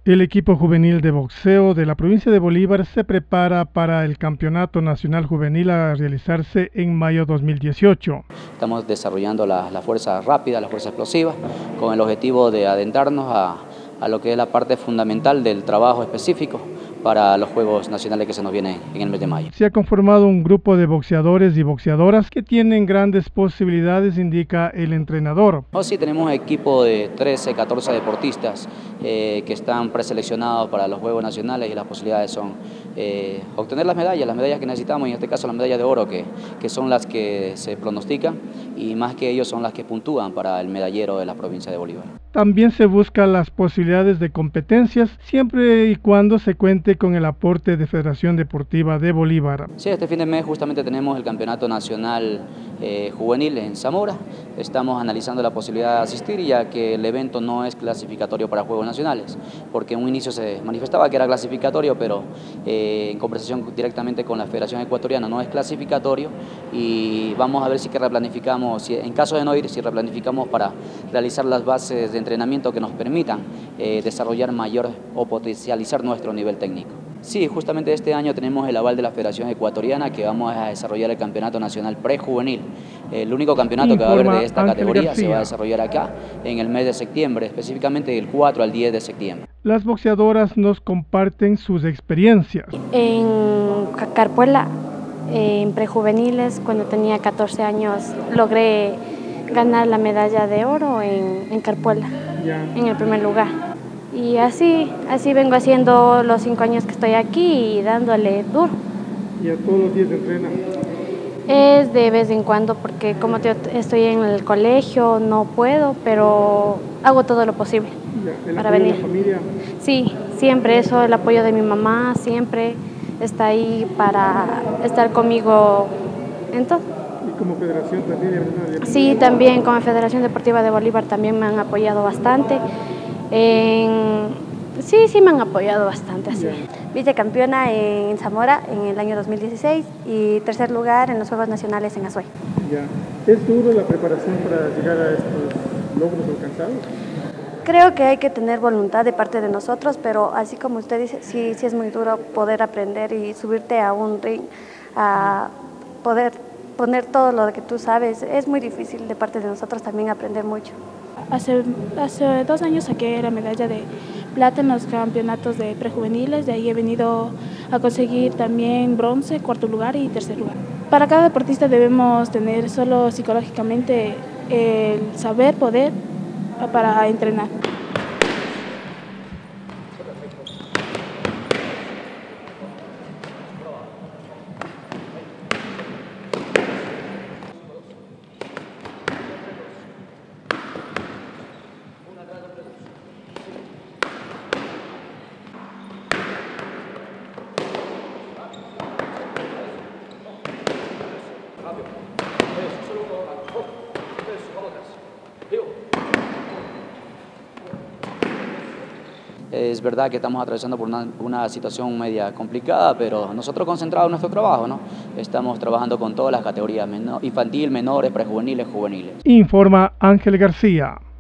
El equipo juvenil de boxeo de la provincia de Bolívar se prepara para el Campeonato Nacional Juvenil a realizarse en mayo 2018. Estamos desarrollando la fuerza rápida, la fuerza explosiva, con el objetivo de adentrarnos a lo que es la parte fundamental del trabajo específico para los Juegos Nacionales que se nos vienen en el mes de mayo. Se ha conformado un grupo de boxeadores y boxeadoras que tienen grandes posibilidades, indica el entrenador. Sí, tenemos un equipo de 13, 14 deportistas que están preseleccionados para los Juegos Nacionales y las posibilidades son obtener las medallas que necesitamos, en este caso las medallas de oro, que son las que se pronostican y más que ellos son las que puntúan para el medallero de la provincia de Bolívar. También se buscan las posibilidades de competencias siempre y cuando se cuente con el aporte de Federación Deportiva de Bolívar. Sí, este fin de mes justamente tenemos el Campeonato Nacional Juvenil en Zamora. Estamos analizando la posibilidad de asistir, ya que el evento no es clasificatorio para Juegos Nacionales, porque en un inicio se manifestaba que era clasificatorio, pero en conversación directamente con la Federación Ecuatoriana no es clasificatorio y vamos a ver si replanificamos, en caso de no ir, si replanificamos para realizar las bases de entrenamiento que nos permitan desarrollar mayor o potencializar nuestro nivel técnico. Sí, justamente este año tenemos el aval de la Federación Ecuatoriana que vamos a desarrollar el Campeonato Nacional Prejuvenil. El único campeonato que va a haber de esta categoría se va a desarrollar acá en el mes de septiembre, específicamente del 4 al 10 de septiembre. Las boxeadoras nos comparten sus experiencias. En Carpuela, en prejuveniles, cuando tenía 14 años, logré ganar la medalla de oro en Carpuela, en el primer lugar. Y así vengo haciendo los 5 años que estoy aquí y dándole duro. ¿Y a todos los días entrenan? Es de vez en cuando porque como estoy en el colegio no puedo, pero hago todo lo posible para venir. ¿El apoyo de la familia? Sí, siempre eso, el apoyo de mi mamá siempre está ahí para estar conmigo en todo. ¿Y como federación también? Sí, también como Federación Deportiva de Bolívar también me han apoyado bastante. Sí, me han apoyado bastante así. Vicecampeona en Zamora en el año 2016 y tercer lugar en los Juegos Nacionales en Azuay. ¿Es duro la preparación para llegar a estos logros alcanzados? Creo que hay que tener voluntad de parte de nosotros, pero así como usted dice, sí es muy duro poder aprender y subirte a un ring, a poder poner todo lo que tú sabes. Es muy difícil de parte de nosotros también aprender mucho. Hace 2 años saqué la medalla de plata en los campeonatos de prejuveniles, de ahí he venido a conseguir también bronce, 4º lugar y 3er lugar. Para cada deportista debemos tener solo psicológicamente el saber, poder para entrenar. Es verdad que estamos atravesando por una situación media complicada, pero nosotros concentrados en nuestro trabajo, ¿no? Estamos trabajando con todas las categorías, infantil, menores, prejuveniles, juveniles. Informa Ángel García.